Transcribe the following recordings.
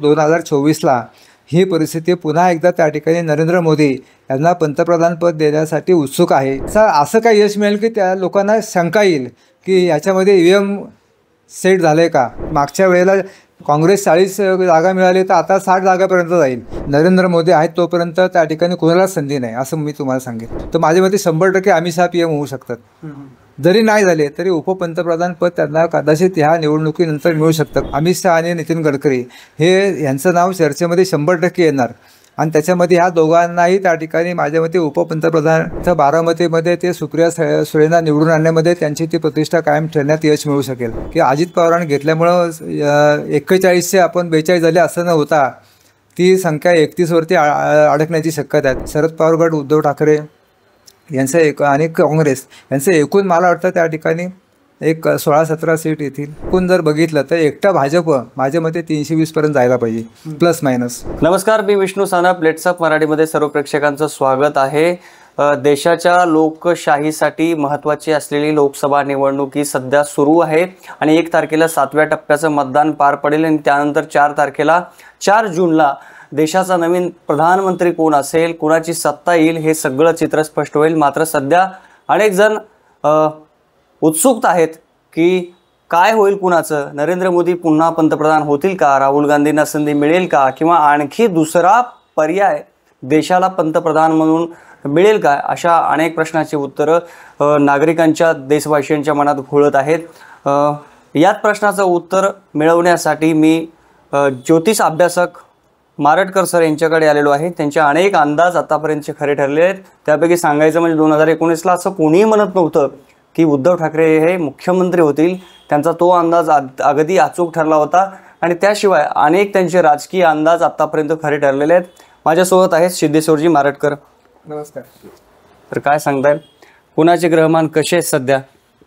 2024ला ही परिस्थिती पुन्हा एकदा त्या ठिकाणी नरेंद्र मोदी यांना पंतप्रधानपद देण्यासाठी उत्सुक आहे. असं काही यश मिळेल की त्या लोकांना शंका येईल की याच्यामध्ये EVM सेट झालं आहे का. मागच्या वेळेला काँग्रेस 40 जागा मिळाली तर आता 60 जागापर्यंत जाईल. नरेंद्र मोदी आहेत तोपर्यंत त्या ठिकाणी कोणालाच संधी नाही असं मी तुम्हाला सांगेन. तर माझ्या मते 100% अमित शहा PM होऊ शकतात. जरी नाही झाले तरी उपपंतप्रधान पद त्यांना कदाचित ह्या निवडणुकीनंतर मिळू शकतं. अमित शहा आणि नितीन गडकरी हे यांचं नाव चर्चेमध्ये 100% येणार आणि त्याच्यामध्ये ह्या दोघांनाही त्या ठिकाणी माझ्या मते उपपंतप्रधान बारामतीमध्ये ते सुप्रिया सुळेंना निवडून आणण्यामध्ये त्यांची ती प्रतिष्ठा कायम ठेवण्यात यश मिळू शकेल. की अजित पवारांनी घेतल्यामुळं 41चे आपण 42 झाले असं न होता ती संख्या 31वरती अडकण्याची शक्यता आहे. शरद पवार गट, उद्धव ठाकरे यांचं आणि काँग्रेस यांचं एकूण मला वाटतं त्या ठिकाणी एक 16-17 सीट येतील. एकूण जर बघितलं तर एकटा भाजप माझ्या मते 320 पर्यंत जायला पाहिजे प्लस मायनस. नमस्कार, मी विष्णू सानप. लेट्स अप मराठीमध्ये सर्व प्रेक्षकांचं स्वागत आहे. देशाच्या लोकशाहीसाठी महत्त्वाची असलेली लोकसभा निवडणूक ही सध्या सुरू आहे आणि 1 तारखेला 7व्या टप्प्याचं मतदान पार पडेल आणि त्यानंतर 4 जूनला देशाचा नवीन प्रधानमंत्री कोण असेल, कोणाची सत्ता येईल हे सगळं चित्र स्पष्ट होईल. मात्र सध्या अनेक जण उत्सुक आहेत की काय होईल कुणाचं. नरेंद्र मोदी पुन्हा पंतप्रधान होतील का, राहुल गांधींना संधी मिळेल का, किंवा आणखी दुसरा पर्याय देशाला पंतप्रधान म्हणून मिळेल का, अशा अनेक प्रश्नाची उत्तरं नागरिकांच्या, देशवासियांच्या मनात घोळत आहेत. याच प्रश्नाचं उत्तर मिळवण्यासाठी मी ज्योतिष अभ्यासक मारटकर सर यांच्याकडे आलेलो आहे. त्यांचे अनेक अंदाज आतापर्यंतचे खरे ठरले आहेत. त्यापैकी सांगायचं म्हणजे 2019ला असं कोणीही म्हणत नव्हतं की उद्धव ठाकरे हे मुख्यमंत्री होतील. त्यांचा तो अंदाज अगदी अचूक ठरला होता आणि त्याशिवाय अनेक त्यांचे राजकीय अंदाज आतापर्यंत खरे ठरलेले आहेत. माझ्यासोबत आहेत सिद्धेश्वरजी मारटकर. नमस्कार. तर काय सांगताय, कुणाचे ग्रहमान कसे आहेत सध्या?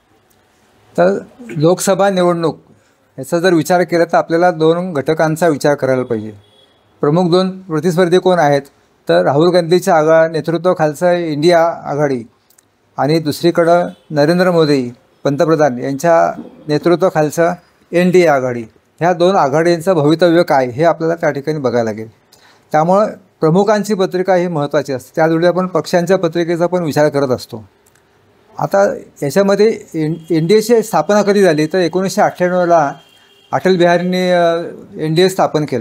तर लोकसभा निवडणूक याचा जर विचार केला तर आपल्याला 2 घटकांचा विचार करायला पाहिजे. प्रमुख 2 प्रतिस्पर्धी कोण आहेत तर राहुल गांधीच्या नेतृत्वाखालचं इंडिया आघाडी आणि दुसरीकडं नरेंद्र मोदी पंतप्रधान यांच्या नेतृत्वाखालचं NDA आघाडी. ह्या 2 आघाडींचं भवितव्य काय हे आपल्याला त्या ठिकाणी बघायला लागेल. त्यामुळं प्रमुखांची पत्रिका ही महत्त्वाची असते. त्यावेळी आपण पक्षांच्या पत्रिकेचा पण विचार करत असतो. आता याच्यामध्ये NDAची स्थापना कधी झाली तर 1998ला अटल बिहारींनी NDA स्थापन केलं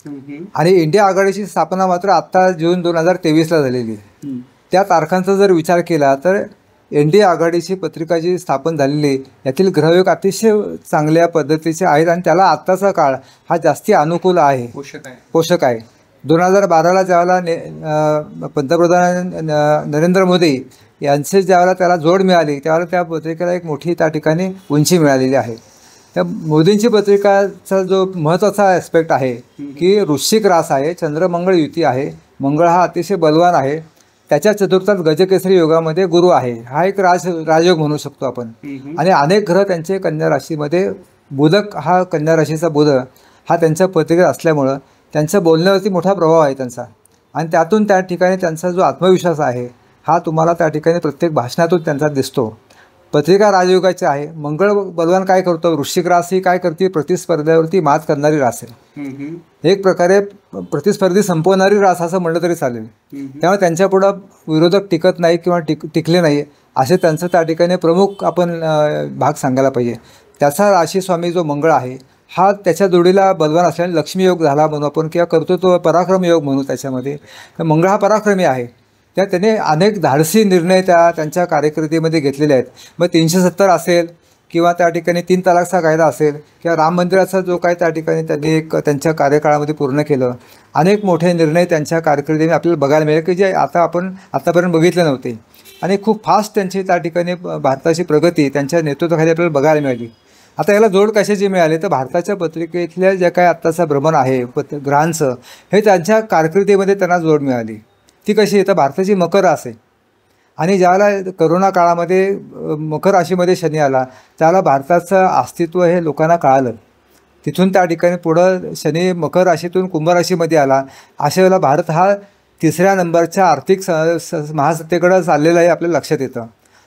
आणि इंडिया आघाडीची स्थापना मात्र आत्ता जून 2023ला झालेली. त्या तारखांचा जर विचार केला तर NDA आघाडीची पत्रिका जी स्थापन झालेली यातील ग्रहयोग अतिशय चांगल्या पद्धतीचे आहेत आणि त्याला आत्ताचा काळ हा जास्ती अनुकूल आहे, पोषक आहे. 2012ला ज्यावेळेला पंतप्रधान नरेंद्र मोदी यांचे ज्यावेळेला त्याला जोड मिळाली त्यावेळेला त्या पत्रिकेला एक मोठी त्या ठिकाणी उंची मिळालेली आहे. त्या मोदींची पत्रिकाचा जो महत्त्वाचा ॲस्पेक्ट आहे की वृश्चिक रास आहे, चंद्रमंगळ युती आहे, मंगळ हा अतिशय बलवान आहे, त्याच्या चतुर्थात गजकेसरी योगामध्ये गुरु आहे. हा एक राजयोग म्हणू शकतो आपण. आणि अनेक ग्रह त्यांचे कन्या राशीमध्ये, बुधक हा कन्या राशीचा बुध हा त्यांच्या पत्रिकेत असल्यामुळं त्यांच्या बोलण्यावरती मोठा प्रभाव आहे त्यांचा आणि त्यातून त्या ठिकाणी त्यांचा जो आत्मविश्वास आहे हा तुम्हाला त्या ठिकाणी प्रत्येक भाषणातून त्यांचा दिसतो. पत्रिका राजयोगाची आहे. मंगळ बलवान काय करतो, वृश्चिक रास ही काय करते, प्रतिस्पर्ध्यावरती मात करणारी रास आहे. एक प्रकारे प्रतिस्पर्धी संपवणारी रास असं म्हणलं तरी चालेल. त्यामुळे त्यांच्यापुढं विरोधक टिकत नाही किंवा टिकले नाही असे त्यांचं त्या ठिकाणी प्रमुख आपण भाग सांगायला पाहिजे. त्याचा राशीस्वामी जो मंगळ आहे हा त्याच्या जोडीला बलवान असल्याने लक्ष्मी योग झाला म्हणू आपण किंवा कर्तृत्व पराक्रम योग म्हणू. त्याच्यामध्ये मंगळ हा पराक्रमी आहे. त्याने अनेक धाडसी निर्णय त्यांच्या कारकिर्दीमध्ये घेतलेले आहेत. मग 370 असेल किंवा त्या ठिकाणी 3 तलाकचा कायदा असेल किंवा राम मंदिराचा जो काय त्या ठिकाणी त्यांनी त्यांच्या कार्यकाळामध्ये पूर्ण केलं. अनेक मोठे निर्णय त्यांच्या कारकिर्दीने आपल्याला बघायला मिळेल की जे आतापर्यंत बघितले नव्हते आणि खूप फास्ट त्यांची त्या ठिकाणी भारताची प्रगती त्यांच्या नेतृत्वाखाली आपल्याला बघायला मिळाली. आता याला जोड कशाची मिळाली तर भारताच्या पत्रिकेतल्या ज्या काय आत्ताचा भ्रमण आहे ग्रहांचं हे त्यांच्या कारकिर्दीमध्ये त्यांना जोड मिळाली. ती कशी आहे तर भारताची मकर रास आहे आणि ज्यावेळेला करोना काळामध्ये मकर राशीमध्ये शनी आला त्याला भारताचं अस्तित्व हे लोकांना कळालं. तिथून त्या ठिकाणी पुढं शनी मकर राशीतून कुंभ राशीमध्ये आला. अशा वेळेला भारत हा 3ऱ्या नंबरच्या आर्थिक महासत्तेकडं चाललेला आहे आपल्याला लक्षात येतं.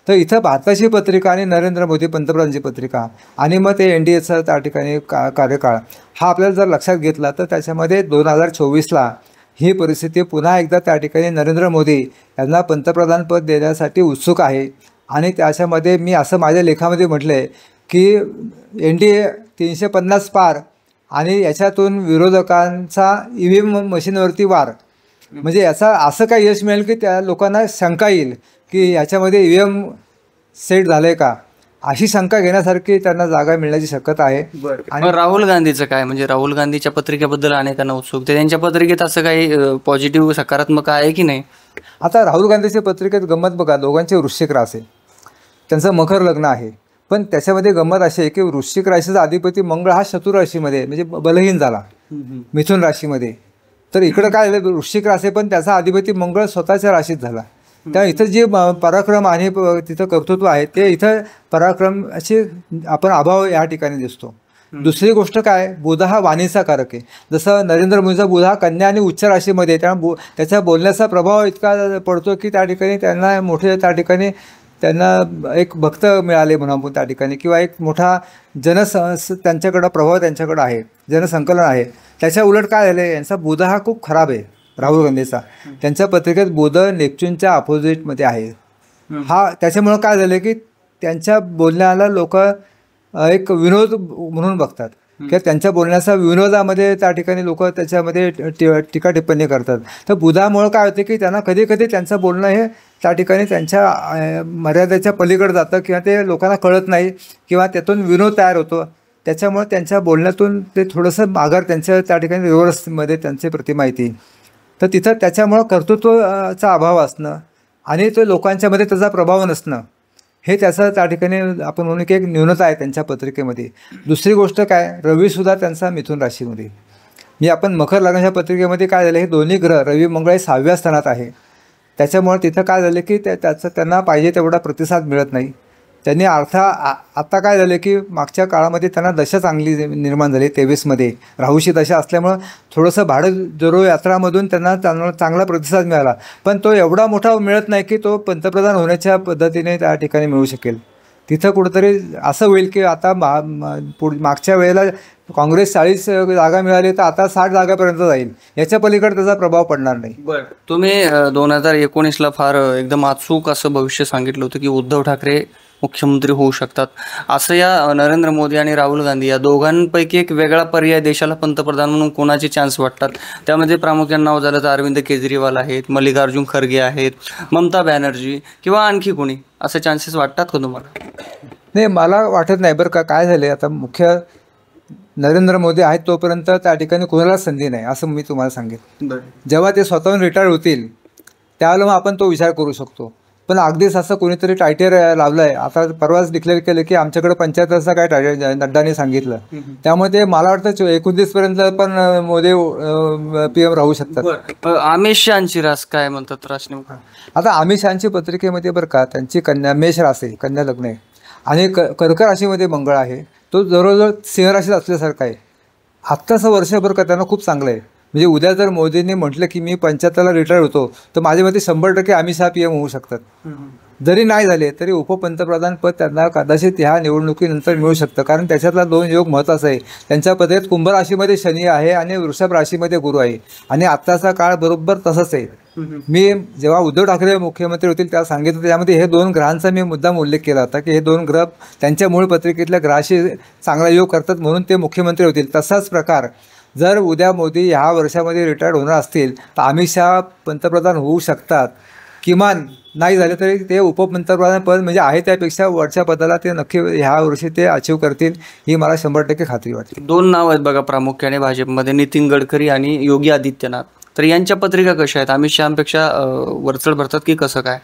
तर इथं भारताची पत्रिका आणि नरेंद्र मोदी पंतप्रधानांची पत्रिका आणि मग ते NDAचा त्या ठिकाणी कार्यकाळ हा आपल्याला जर लक्षात घेतला तर त्याच्यामध्ये 2024ला ही परिस्थिती पुन्हा एकदा त्या ठिकाणी नरेंद्र मोदी यांना पंतप्रधानपद देण्यासाठी उत्सुक आहे. आणि त्याच्यामध्ये मी असं माझ्या लेखामध्ये म्हटलं आहे की NDA 350 पार आणि याच्यातून विरोधकांचा EVM मशीनवरती वार, म्हणजे याचा असं काय यश मिळेल की त्या लोकांना शंका येईल की याच्यामध्ये EVM सेट झालं आहे का, अशी शंका घेण्यासारखी त्यांना जागा मिळण्याची शक्यता आहे. आणि राहुल गांधीचं काय, म्हणजे राहुल गांधीच्या पत्रिकेबद्दल अनेकांना उत्सुकता, त्यांच्या पत्रिकेत असं काही पॉझिटिव्ह सकारात्मक आहे की नाही? आता राहुल गांधीच्या पत्रिकेत गंमत बघा, दोघांचे वृश्चिक रास आहे, त्यांचं मकर लग्न आहे. पण त्याच्यामध्ये गंमत अशी आहे की वृश्चिक राशीचा अधिपती मंगळ हा शत्रू राशीमध्ये म्हणजे बलहीन झाला मिथुन राशीमध्ये. तर इकडं काय झालं, वृश्चिक राशी पण त्याचा अधिपती मंगळ स्वतःच्या राशीत झाला. त्या इथं जे पराक्रम आणि तिथं कर्तृत्व आहे ते इथं पराक्रमाचे आपण अभाव या ठिकाणी दिसतो. दुसरी गोष्ट काय, बुध हा वाणीचा कारक आहे. जसं नरेंद्र मोदीचा बुध हा कन्या आणि उच्च राशीमध्ये, त्यामुळे त्याच्या बोलण्याचा प्रभाव इतका पडतो की त्या ठिकाणी त्यांना मोठे त्या ठिकाणी त्यांना एक भक्त मिळाले म्हणून आपण त्या ठिकाणी, किंवा एक मोठा त्यांच्याकडं प्रभाव त्यांच्याकडं आहे, जनसंकलन आहे. त्याच्या उलट काय झालं, यांचा बुध हा खूप खराब आहे राहुल गांधीचा. त्यांच्या पत्रिकेत बुध नेपच्यूनच्या अपोजिटमध्ये आहे. हा त्याच्यामुळं काय झालं की त्यांच्या बोलण्याला लोक एक विनोद म्हणून बघतात किंवा त्यांच्या बोलण्याचा विनोदामध्ये त्या ठिकाणी लोक त्याच्यामध्ये टीका टिप्पणी करतात. तर बुधामुळं काय होते की त्यांना कधी कधी त्यांचं बोलणं हे त्या ठिकाणी त्यांच्या मर्यादेच्या पलीकडे जातं किंवा ते लोकांना कळत नाही किंवा त्यातून विनोद तयार होतो. त्याच्यामुळे त्यांच्या बोलण्यातून ते थोडंसं माघार त्यांच्या त्या ठिकाणी रिव्हर्समध्ये त्यांची प्रतिमा येते. तर तिथं त्याच्यामुळं कर्तृत्वाचा अभाव असणं आणि तो लोकांच्यामध्ये त्याचा प्रभाव नसणं हे त्याचं त्या ठिकाणी आपण म्हणू की एक न्यूनता आहे त्यांच्या पत्रिकेमध्ये. दुसरी गोष्ट काय, रवीसुद्धा त्यांचा मिथुन राशीमध्ये, म्हणजे आपण मकर लग्नाच्या पत्रिकेमध्ये काय झालं, हे दोन्ही ग्रह रवी मंगळ हे 6व्या स्थानात आहे. त्याच्यामुळे तिथं काय झालं की त्याचं त्यांना पाहिजे तेवढा प्रतिसाद मिळत नाही. त्यांनी आता काय झालं की मागच्या काळामध्ये त्यांना दशा चांगली निर्माण झाली 23मध्ये राहूची दशा असल्यामुळं थोडंसं भाडं जोरो यात्रामधून त्यांना चांगला प्रतिसाद मिळाला. पण तो एवढा मोठा मिळत नाही की तो पंतप्रधान होण्याच्या पद्धतीने त्या ठिकाणी मिळू शकेल. तिथं कुठंतरी असं होईल की आता मागच्या वेळेला काँग्रेस 40 जागा मिळाली तर आता 60 जागापर्यंत जाईल, याच्या पलीकडे त्याचा प्रभाव पडणार नाही. तुम्ही 2019ला फार एकदम अचूक असं भविष्य सांगितलं होतं की उद्धव ठाकरे मुख्यमंत्री होऊ शकतात, असं या नरेंद्र मोदी आणि राहुल गांधी या दोघांपैकी एक वेगळा पर्याय देशाला पंतप्रधान म्हणून कोणाचे चान्स वाटतात? त्यामध्ये प्रामुख्याने नाव झालं तर अरविंद केजरीवाल आहेत, मल्लिकार्जुन खरगे आहेत, ममता बॅनर्जी किंवा आणखी कोणी, असे चान्सेस वाटतात का तुम्हाला? नाही, मला वाटत नाही बरं का. काय झाले, आता मुख्य नरेंद्र मोदी आहेत तोपर्यंत त्या ठिकाणी कोणालाच संधी नाही असं मी तुम्हाला सांगेन. जेव्हा ते स्वतःहून रिटायर होतील त्यावेळेला मग आपण तो विचार करू शकतो. पण अगदीच असं कोणीतरी टायटर लावलं आहे, आता परवाच डिक्लेअर केलं की आमच्याकडे 75चा काय टायटर नड्डाने सांगितलं. त्यामुळे ते मला वाटतं 29पर्यंत पण मोदी PM राहू शकतात. अमित शहाची रास काय म्हणतात राजनेमकं? आता अमित शहाची पत्रिकेमध्ये बरं का, त्यांची कन्या मेष रास आहे, कन्या लग्न आहे आणि कर्क राशीमध्ये मंगळ आहे, तो जवळजवळ सिंह राशीत असल्यासारखा आहे. आत्ताचं वर्षभर का त्यांना खूप चांगलं आहे. म्हणजे उद्या जर मोदींनी म्हटलं की मी 75ला रिटायर होतो तर माझ्या मते 100% अमित शहा PM होऊ शकतात. जरी नाही झाले तरी उपपंतप्रधान पद त्यांना कदाचित ह्या निवडणुकीनंतर मिळू शकतं, कारण त्याच्यातला 2 योग महत्त्वाचा आहे. त्यांच्या पत्रिकेत कुंभ राशीमध्ये शनी आहे आणि वृषभ राशीमध्ये गुरु आहे आणि आत्ताचा काळ बरोबर तसंच आहे. मी जेव्हा उद्धव ठाकरे मुख्यमंत्री होतील तेव्हा सांगितलं, त्यामध्ये हे 2 ग्रहांचा मी मुद्दाम उल्लेख केला होता की हे 2 ग्रह त्यांच्या मूळ पत्रिकेतल्या ग्रहाशी चांगला योग करतात म्हणून ते मुख्यमंत्री होतील. तसाच प्रकार जर उद्या मोदी ह्या वर्षामध्ये रिटायर्ड होणार असतील तर अमित शहा पंतप्रधान होऊ शकतात. किमान नाही झाले तरी ते उपपंतप्रधान पद म्हणजे आहे त्यापेक्षा वरच्या पदाला ते नक्की ह्या वर्षी ते अचीव करतील, ही मला 100% खात्री वाटते. 2 नाव आहेत बघा प्रामुख्याने भाजपमध्ये, नितीन गडकरी आणि योगी आदित्यनाथ. तर यांच्या पत्रिका कशा आहेत? अमित शहापेक्षा वरचढ भरतात की कसं काय?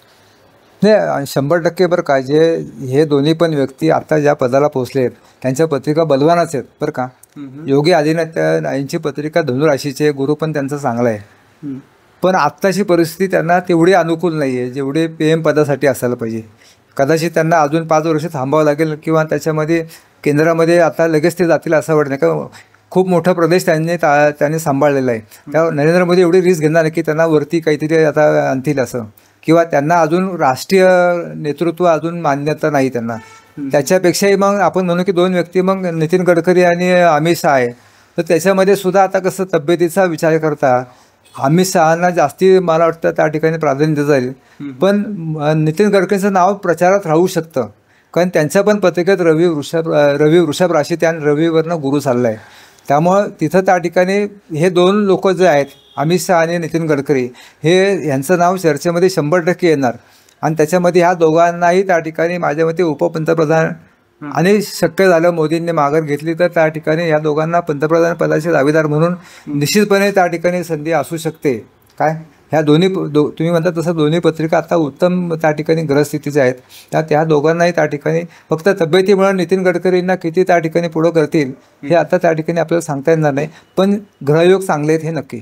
नाही, 100% बरं का. हे दोन्ही पण व्यक्ती आता ज्या पदाला पोहोचले आहेत त्यांच्या पत्रिका बलवानच आहेत बरं का. योगी आदित्यनाथ यांची पत्रिका धनु राशीचे, गुरु पण त्यांचा चांगला आहे. पण आत्ताची परिस्थिती त्यांना तेवढी अनुकूल नाही आहे जेवढे PM पदासाठी असायला पाहिजे. कदाचित त्यांना अजून 5 वर्ष थांबावं लागेल किंवा त्याच्यामध्ये केंद्रामध्ये आता लगेच ते जातील असं वाटत नाही, का खूप मोठा प्रदेश त्यांनी सांभाळलेला आहे. त्या नरेंद्र मोदी एवढी रिस्क घेणार नाही की त्यांना वरती काहीतरी आता आणतील असं. किंवा त्यांना अजून राष्ट्रीय नेतृत्व अजून मान्यता नाही त्यांना. त्याच्यापेक्षाही मग आपण म्हणू की दोन व्यक्ती मग नितीन गडकरी आणि अमित शहा आहे. तर त्याच्यामध्ये सुद्धा आता कसं तब्येतीचा विचार करता अमित शहांना जास्ती मला वाटतं त्या ठिकाणी प्राधान्य दिलं जाईल. पण नितीन गडकरींचं नाव प्रचारात राहू शकतं, कारण त्यांच्या पण पत्रिकेत रवी वृषभ राशी त्या रवीवरनं गुरु चालला आहे. त्यामुळं तिथं त्या ठिकाणी हे दोन लोक जे आहेत अमित शहा आणि नितीन गडकरी हे यांचं नाव चर्चेमध्ये 100% येणार. आणि त्याच्यामध्ये ह्या दोघांनाही त्या ठिकाणी माझ्या मते उपपंतप्रधान आणि शक्य झालं मोदींनी माघार घेतली तर त्या ठिकाणी ह्या दोघांना पंतप्रधान पदाचे दावेदार म्हणून निश्चितपणे त्या ठिकाणी संधी असू शकते. काय ह्या दोन्ही तुम्ही म्हणता तसं दोन्ही पत्रिका आता उत्तम त्या ठिकाणी ग्रहस्थितीच्या आहेत. त्या दोघांनाही त्या ठिकाणी फक्त तब्येतीमुळे नितीन गडकरींना किती त्या ठिकाणी पुढं करतील हे आता त्या ठिकाणी आपल्याला सांगता येणार नाही. पण ग्रहयोग चांगले आहेत हे नक्की.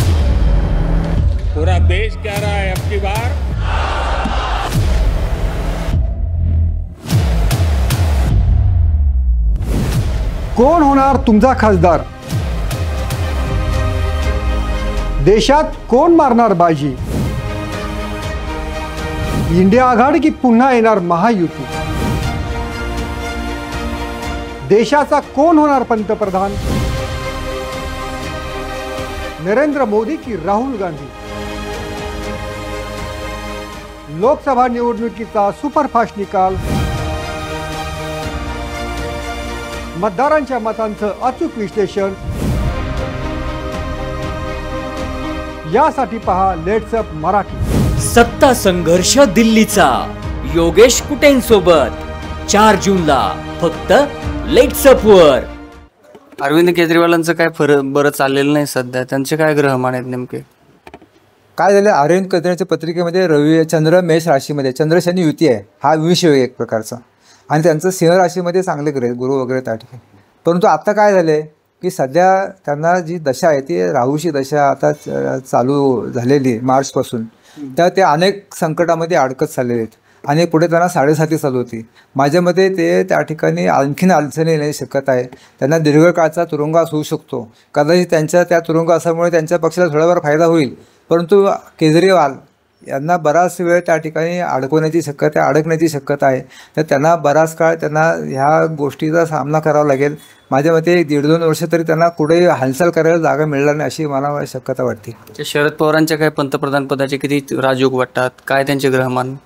पूरा देश कह रहा है अब की बार कोण होणार तुमचा खासदार? देशात कोण मारणार बाजी? इंडिया आघाडी की पुन्हा येणार महायुती? देशाचा कोण होणार पंतप्रधान? नरेंद्र मोदी की राहुल गांधी? लोकसभा निवडणुकीचा सुपरफास्ट निकाल, मतदारांच्या मतांचं अचूक विश्लेषण यासाठी पहा लेट्स अप मराठी. सत्ता संघर्ष दिल्लीचा योगेश कुटेंसोबत 4 जूनला फक्त लेट्स अप वर. अरविंद केजरीवालांचं काय बरं चाललेलं नाही सध्या, त्यांचे काय ग्रहमान आहेत नेमके? काय झालं अरविंद केजरीवालच्या पत्रिकेमध्ये रवी चंद्र मेष राशीमध्ये चंद्र शनी युती आहे हा विषय एक प्रकारचा. आणि त्यांचं सिंह राशीमध्ये चांगले ग्रह गुरु वगैरे त्या ठिकाणी. परंतु आता काय झालं आहे की सध्या त्यांना जी दशा आहे ती राहूची दशा आता चालू झालेली मार्चपासून. तर ते अनेक संकटामध्ये अडकत चाललेले आहेत आणि पुढे त्यांना 7.5 चालू होती. माझ्या मते ते त्या ठिकाणी आणखीन अडचणी येण्याची शक्यता आहे. त्यांना दीर्घकाळचा तुरुंगवास होऊ शकतो. कदाचित त्यांच्या त्या तुरुंगवासामुळे त्यांच्या पक्षाला थोडाफार फायदा होईल. परंतु केजरीवाल यांना बराच वेळ त्या ठिकाणी अडकण्याची शक्यता आहे. तर त्यांना बराच काळ त्यांना ह्या गोष्टीचा सामना करावा लागेल. माझ्या मते 1.5-2 वर्ष तरी त्यांना कुठे हालचाल करायला जागा मिळणार नाही अशी मला शक्यता वाटते. शरद पवारांच्या काय पंतप्रधान पदाचे किती राजयोग वाटतात, काय त्यांचे ग्रहमान?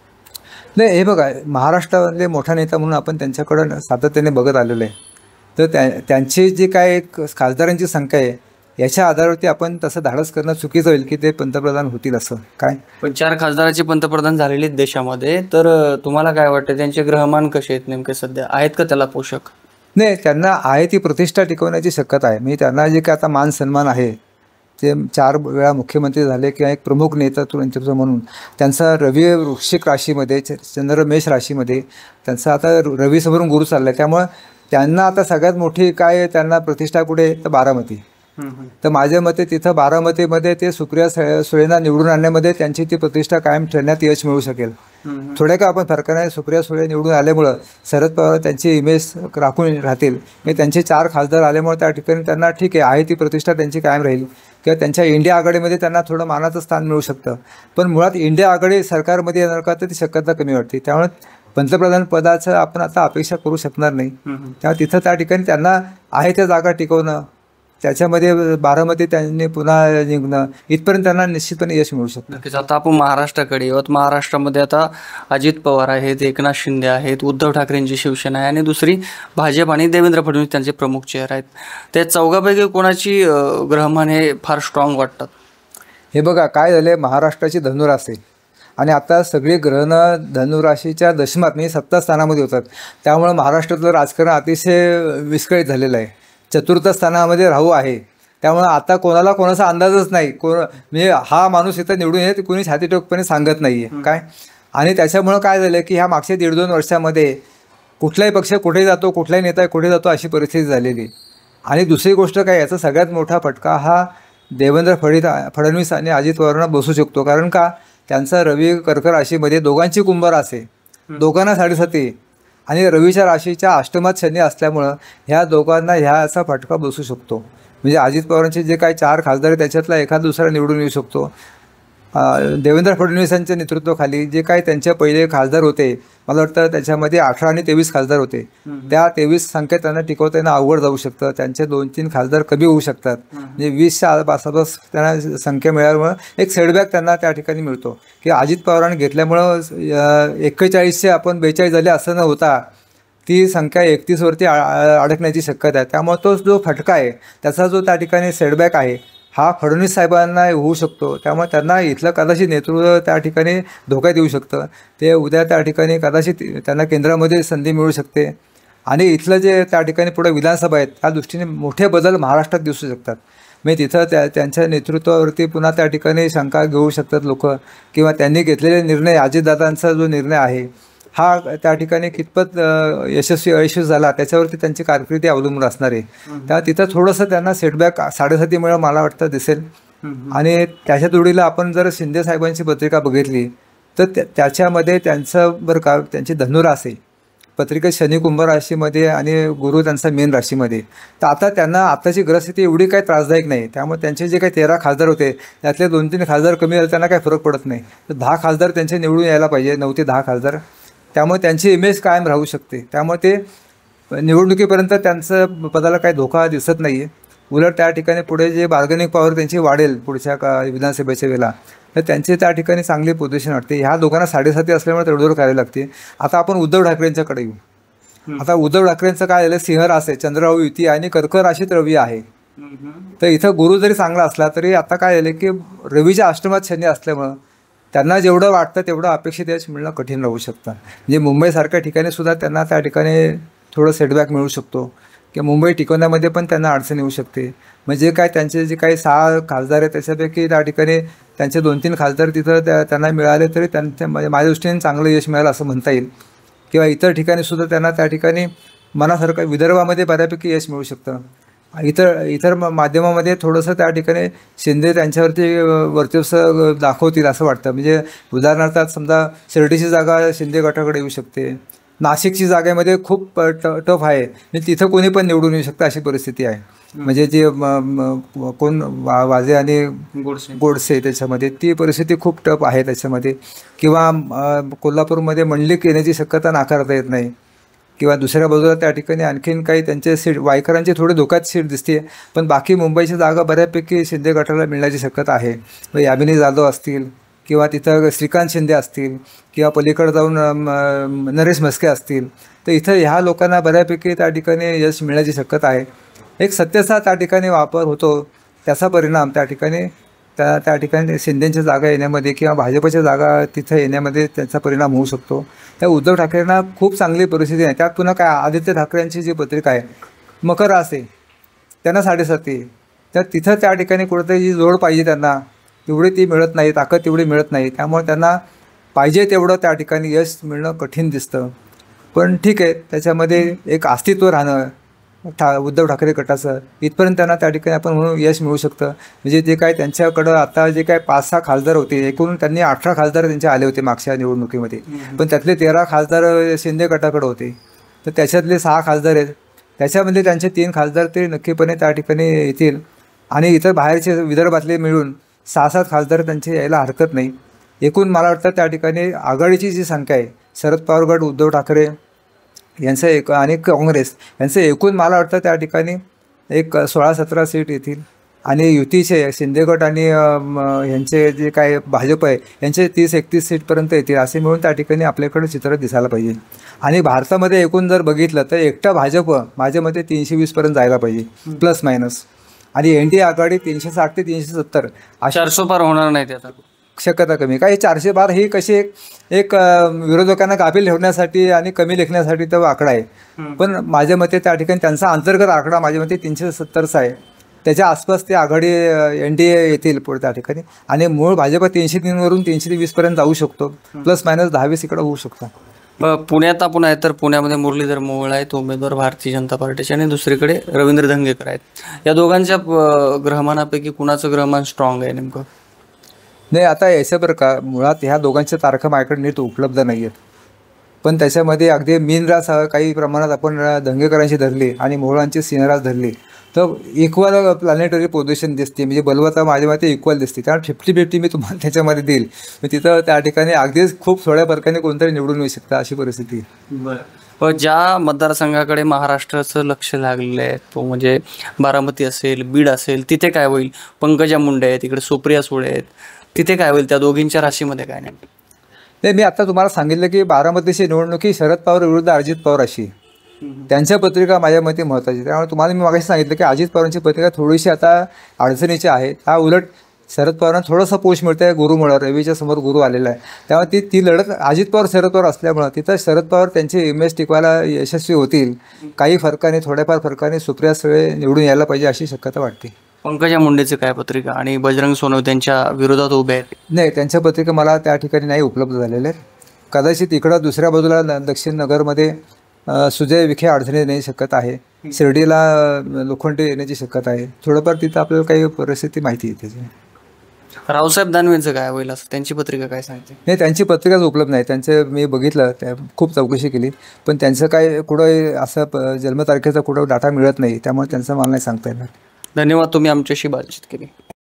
नाही हे बघा महाराष्ट्रामधले मोठा नेता म्हणून आपण त्यांच्याकडं सातत्याने बघत आलेलो आहे. तर त्यांची जी काय खासदारांची संख्या आहे याच्या आधारावरती आपण तसं धाडस करणं चुकीचं होईल की ते पंतप्रधान होतील असं. काय पण 4 खासदाराचे पंतप्रधान झालेले आहेत देशामध्ये, तर तुम्हाला काय वाटतं त्यांचे ग्रहमान कसे आहेत नेमके सध्या? आहेत का त्याला पोषक? नाही त्यांना आहे ती प्रतिष्ठा टिकवण्याची शक्यता आहे. मी त्यांना जे काय आता मान सन्मान आहे ते 4 वेळा मुख्यमंत्री झाले किंवा एक प्रमुख नेतृत्व म्हणून त्यांचा रवी वृश्चिक राशीमध्ये चंद्र मेष राशीमध्ये त्यांचा आता रवीसमोरून गुरु चालला आहे. त्यामुळं त्यांना आता सगळ्यात मोठी काय त्यांना प्रतिष्ठा कुठे तर बारामती. तर माझ्या मते तिथं बारामतीमध्ये ते सुप्रिया सुळेंना निवडून आणण्यामध्ये त्यांची ती प्रतिष्ठा कायम ठेवण्यात यश मिळू शकेल. थोड्या का आपण फरकाने सुप्रिया सुळे निवडून आल्यामुळं शरद पवार त्यांची इमेज राखून राहतील. त्यांचे 4 खासदार आल्यामुळे त्या ठिकाणी त्यांना ठीक आहे ती प्रतिष्ठा त्यांची कायम राहील किंवा त्यांच्या इंडिया आघाडीमध्ये त्यांना थोडं मानाचं स्थान मिळू शकतं. पण मुळात इंडिया आघाडी सरकारमध्ये येणार का तर ती शक्यता कमी वाटते. त्यामुळे पंतप्रधान पदाचं आपण आता अपेक्षा करू शकणार नाही. त्यामुळे तिथं त्या ठिकाणी त्यांना आहे त्या जागा टिकवणं, त्याच्यामध्ये बारामती त्यांनी पुन्हा निघणं इथपर्यंत त्यांना निश्चितपणे यश मिळू शकतं. नक्कीच. आता आपण महाराष्ट्राकडे आहोत. महाराष्ट्रामध्ये आता अजित पवार आहेत, एकनाथ शिंदे आहेत, उद्धव ठाकरेंची शिवसेना आहे आणि दुसरी भाजप आणि देवेंद्र फडणवीस त्यांचे प्रमुख चेहरे आहेत. त्या चौघापैकी कोणाची ग्रहमान हे फार स्ट्रॉंग वाटतात? हे बघा काय झाले महाराष्ट्राची धनुराशी आणि आता सगळी ग्रहणं धनुराशीच्या दशमात म्हणजे 7 स्थानामध्ये होतात. त्यामुळे महाराष्ट्रातलं राजकारण अतिशय विस्कळीत झालेलं आहे. 4th स्थानामध्ये राहू आहे. त्यामुळे आता कोणाचा अंदाजच नाही म्हणजे हा माणूस इथं निवडून येत कोणी छातीटोकपणे सांगत नाही आहे काय. आणि त्याच्यामुळं काय झालं की ह्या मागच्या 1.5-2 वर्षामध्ये कुठलाही पक्ष कुठे जातो, कुठलाही नेता कुठे जातो अशी परिस्थिती झालेली. आणि दुसरी गोष्ट काय याचा सगळ्यात मोठा फटका हा देवेंद्र फडणवीस आणि अजित पवारांना बसू शकतो. कारण का त्यांचा रवी कर्क राशीमध्ये दोघांची कुंभ रास आहे, दोघांना 7.5 आणि रवीच्या राशीच्या अष्टमात शनी असल्यामुळं ह्या दोघांना ह्याचा फटका बसू शकतो. म्हणजे अजित पवारांचे जे काही 4 खासदार आहेत त्याच्यातला एखादा दुसरा निवडून येऊ शकतो. देवेंद्र फडणवीसांच्या नेतृत्वाखाली जे काही त्यांचे पहिले खासदार होते, मला वाटतं त्याच्यामध्ये 18 आणि 23 खासदार होते. त्या 23 संख्या त्यांना टिकवताना अवघड जाऊ शकतं. त्यांचे 2-3 खासदार कमी होऊ शकतात. म्हणजे 20च्या आसपास त्यांना संख्या मिळाल्यामुळं एक सेटबॅक त्यांना त्या ठिकाणी मिळतो की अजित पवारांनी घेतल्यामुळं 41चे आपण 42 झाले असं न होता ती संख्या 31वरती अडकण्याची शक्यता आहे. त्यामुळे तो जो फटका आहे त्याचा जो त्या ठिकाणी सेटबॅक आहे हा फडणवीस साहेबांना होऊ शकतो. त्यामुळे त्यांना इथलं कदाचित नेतृत्व त्या ठिकाणी धोक्यात येऊ शकतं. ते उद्या त्या ठिकाणी कदाचित त्यांना केंद्रामध्ये संधी मिळू शकते आणि इथलं जे त्या ठिकाणी पुढे विधानसभा आहेत त्या दृष्टीने मोठे बदल महाराष्ट्रात दिसू शकतात. म्हणजे तिथं त्यांच्या नेतृत्वावरती पुन्हा त्या ठिकाणी शंका घेऊ शकतात लोक, किंवा त्यांनी घेतलेले निर्णय, अजितदादांचा जो निर्णय आहे हा त्या ठिकाणी कितपत यशस्वी अयशस्वी झाला त्याच्यावरती त्यांची कारकिर्दी अवलंबून असणार आहे. त्या तिथं थोडंसं त्यांना सेटबॅक 7.5 मला वाटतं दिसेल. आणि त्याच्या जोडीला आपण जर शिंदे साहेबांची पत्रिका बघितली तर त्याच्यामध्ये त्यांचं बरं का त्यांची धनुरास आहे पत्रिका, शनी कुंभ राशीमध्ये आणि गुरु त्यांचा मीन राशीमध्ये. तर आता त्यांना आताची ग्रहस्थिती एवढी काही त्रासदायक नाही. त्यामुळे त्यांचे जे काही 13 खासदार होते त्यातले 2-3 खासदार कमी झाले त्यांना काही फरक पडत नाही. तर 10 खासदार त्यांचे निवडून यायला पाहिजे, 9 ते 10 खासदार. त्यामुळे त्यांची इमेज कायम राहू शकते. त्यामुळे ते निवडणुकीपर्यंत त्यांचं पदाला काही धोका दिसत नाही आहे. उलट त्या ठिकाणी पुढे जे बार्गेनिंग पॉवर त्यांची वाढेल पुढच्या विधानसभेच्या वेळेला, तर त्यांची त्या ठिकाणी चांगली पोझिशन वाटते. ह्या दोघांना 7.5 असल्यामुळे तडजोड करावी लागते. आता आपण उद्धव ठाकरेंच्याकडे येऊ. आता उद्धव ठाकरेंचं काय झालं, सिंह रास आहे, चंद्रराहू युती आणि कर्क राशीत रवी आहे. तर इथं गुरु जरी चांगला असला तरी आता काय झालं की रवीच्या अष्टमात शनी असल्यामुळं त्यांना जेवढं वाटतं तेवढं अपेक्षित यश मिळणं कठीण राहू शकतं. म्हणजे मुंबईसारख्या ठिकाणी सुद्धा त्यांना त्या ठिकाणी थोडं सेटबॅक मिळू शकतो किंवा मुंबई टिकवण्यामध्ये पण त्यांना अडचण येऊ शकते. म्हणजे काय त्यांचे जे काही 6 खासदार आहेत त्याच्यापैकी त्या ठिकाणी त्यांचे 2-3 खासदार तिथं त्यांना मिळाले तरी त्यांच्या माझ्या दृष्टीने चांगलं यश मिळालं असं म्हणता येईल. किंवा इतर ठिकाणी सुद्धा त्यांना त्या ठिकाणी मनासारखं विदर्भामध्ये बऱ्यापैकी यश मिळू शकतं. इतर माध्यमामध्ये थोडंसं त्या ठिकाणी शिंदे त्यांच्यावरती वर्चस्व दाखवतील असं वाटतं. म्हणजे उदाहरणार्थ समजा शिर्डीची जागा शिंदे गटाकडे येऊ शकते, नाशिकची जागेमध्ये खूप टफ आहे, म्हणजे तिथं कोणी पण निवडून येऊ शकतं अशी परिस्थिती आहे. म्हणजे जे कोण वाजे आणि गोडसे त्याच्यामध्ये ती परिस्थिती खूप टफ आहे त्याच्यामध्ये. किंवा कोल्हापूरमध्ये मंडलिक येण्याची शक्यता नाकारता येत नाही. किंवा दुसऱ्या बाजूला त्या ठिकाणी आणखीन काही त्यांचे सीट वायकरांची थोडी धोक्यात सीट दिसते. पण बाकी मुंबईची जागा बऱ्यापैकी शिंदे गटाला मिळण्याची शक्यता आहे. यामिनी जाधव असतील किंवा तिथं श्रीकांत शिंदे असतील किंवा पलीकडे जाऊन नरेश म्हस्के असतील, तर इथं ह्या लोकांना बऱ्यापैकी त्या ठिकाणी यश मिळण्याची शक्यता आहे. एक सत्तेचा त्या ठिकाणी वापर होतो, त्याचा परिणाम त्या ठिकाणी शिंदेच्या जागा येण्यामध्ये किंवा भाजपच्या जागा तिथं येण्यामध्ये त्याचा परिणाम होऊ शकतो. त्या उद्धव ठाकरेंना खूप चांगली परिस्थिती आहे. त्यात पुन्हा काय आदित्य ठाकरेंची जी पत्रिका आहे मकर रास आहे, त्यांना 7.5 आहे. तर तिथं त्या ठिकाणी कुठेतरी जी जोड पाहिजे त्यांना तेवढी ती मिळत नाही, ताकद तेवढी मिळत नाही. त्यामुळे त्यांना पाहिजे तेवढं त्या ठिकाणी यश मिळणं कठीण दिसतं. पण ठीक आहे, त्याच्यामध्ये एक अस्तित्व राहणं उद्धव ठाकरे गटाचं इथपर्यंत त्यांना त्या ठिकाणी आपण म्हणून यश मिळू शकतं. म्हणजे जे काय त्यांच्याकडं आता जे काय 5-6 खासदार होते, एकूण त्यांनी 18 खासदार त्यांचे आले होते मागच्या निवडणुकीमध्ये, पण त्यातले 13 खासदार शिंदे गटाकडे होते. तर त्याच्यातले 6 खासदार आहेत, त्याच्यामध्ये त्यांचे 3 खासदार ते नक्कीपणे त्या ठिकाणी येतील. आणि इतर बाहेरचे विदर्भातले मिळून 6-7 खासदार त्यांचे यायला हरकत नाही. एकूण मला वाटतं त्या ठिकाणी आघाडीची जी संख्या आहे, शरद पवार गट, उद्धव ठाकरे यांचं आणि काँग्रेस यांचं एकूण मला वाटतं त्या ठिकाणी एक 16-17 सीट येतील. आणि युतीचे शिंदे गट आणि यांचे जे काय भाजप आहे यांचे 30-31 सीटपर्यंत येतील. असे मिळून त्या ठिकाणी आपल्याकडे चित्र दिसायला पाहिजे. आणि भारतामध्ये एकूण जर बघितलं तर एकटा भाजप माझ्या मते 320पर्यंत जायला पाहिजे प्लस मायनस. आणि NDA आघाडी 360 ते 370 400 पार होणार नाही त्याचा शक्यता कमी. काही 412 ही कशी एक विरोधकांना गाफील ठेवण्यासाठी आणि कमी लेखण्यासाठी तो आकडा आहे. पण माझ्या मते त्या ठिकाणी त्यांचा अंतर्गत आकडा माझ्या मते 370चा आहे. त्याच्या आसपास ते आघाडी NDA येतील पुढे त्या ठिकाणी. आणि मूळ भाजप 303वरून 320पर्यंत जाऊ शकतो, प्लस मायनस 10-20 इकडं होऊ शकतं. पुण्यात आपण आहे तर पुण्यामध्ये मुरलीधर मोहोळ आहेत उमेदवार भारतीय जनता पार्टीचे, आणि दुसरीकडे रवींद्र धंगेकर आहेत. या दोघांच्या ग्रहमानापैकी कुणाचं ग्रहमान स्ट्रॉंग आहे नेमकं? नाही, आता याचं बरं का, मुळात ह्या दोघांच्या तारखा माझ्याकडे नीट उपलब्ध नाही आहेत. पण त्याच्यामध्ये अगदी मीनरास काही प्रमाणात आपण धंगेकरांची धरली आणि मोहोळांची सिंहरास धरली तर इक्वल प्लॅनेटरी पोझिशन दिसते, म्हणजे बलवत्ता माझ्या मते इक्वल दिसते. त्यामुळे 50-50 मी तुम्हाला त्याच्यामध्ये देईल. मी तिथं त्या ठिकाणी अगदीच खूप थोड्या फरकाने कोणतरी निवडून येऊ शकता अशी परिस्थिती आहे. बरं, ज्या मतदारसंघाकडे महाराष्ट्राचं लक्ष लागलेलं आहे तो म्हणजे बारामती असेल, बीड असेल, तिथे काय होईल? पंकजा मुंडे आहेत, इकडे सुप्रिया सुळे आहेत, तिथे काय होईल? त्या दोघींच्या राशीमध्ये काय नाही? नाही, मी आता तुम्हाला सांगितलं की बारामतीची निवडणुकी शरद पवार विरुद्ध अजित पवार अशी. त्यांच्या पत्रिका माझ्या मते महत्त्वाची. त्यामुळे तुम्हाला मी मागाशी सांगितलं की अजित पवारांची पत्रिका थोडीशी आता अडचणीची आहे. हा उलट शरद पवारांना थोडंसं पोष मिळतं आहे गुरुमुळं, रवीच्या समोर गुरु आलेला आहे. त्यामुळे ती लढत अजित पवार शरद पवार असल्यामुळं तिथं शरद पवार त्यांचे इमेज टिकवायला यशस्वी होतील. काही फरकाने, थोड्याफार फरकाने सुप्रिया सुळे निवडून यायला पाहिजे अशी शक्यता वाटते. पंकजा मुंडेची काय पत्रिका आणि बजरंग सोनवणे त्यांच्या विरोधात उभे आहेत? नाही, त्यांच्या पत्रिका मला त्या ठिकाणी नाही उपलब्ध झालेल्या आहेत. कदाचित इकडं दुसऱ्या बाजूला दक्षिण नगरमध्ये सुजय विखे अडचणी येण्याची शक्यता आहे. शिर्डीला लोखंडे येण्याची शक्यता आहे. थोडंफार तिथं आपल्याला काही परिस्थिती माहिती आहे त्याची. रावसाहेब दानवेंचं काय होईल असं त्यांची पत्रिका काय सांगते? नाही, त्यांची पत्रिकाच उपलब्ध नाही. त्यांचं मी बघितलं, त्या खूप चौकशी केली, पण त्यांचं काय कुठं असं जन्मतारखेचा कुठं डाटा मिळत नाही. त्यामुळे त्यांचं मला नाही सांगता येणार. धन्यवाद, तुम्ही आमच्याशी बातचीत केली.